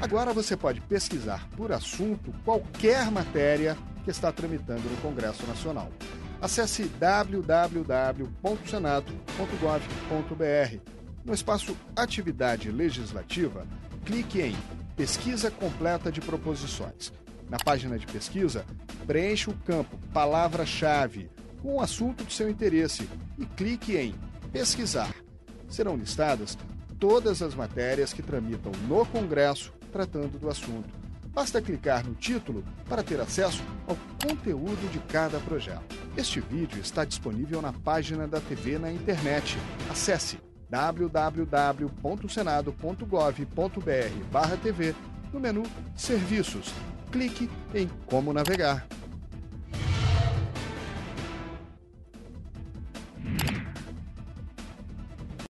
Agora você pode pesquisar por assunto qualquer matéria que está tramitando no Congresso Nacional. Acesse www.senado.gov.br. No espaço Atividade Legislativa, clique em Pesquisa Completa de Proposições. Na página de pesquisa, preencha o campo Palavra-chave com o assunto de seu interesse e clique em Pesquisar. Serão listadas todas as matérias que tramitam no Congresso tratando do assunto. Basta clicar no título para ter acesso ao conteúdo de cada projeto. Este vídeo está disponível na página da TV na internet. Acesse www.senado.gov.br/TV no menu Serviços. Clique em Como navegar.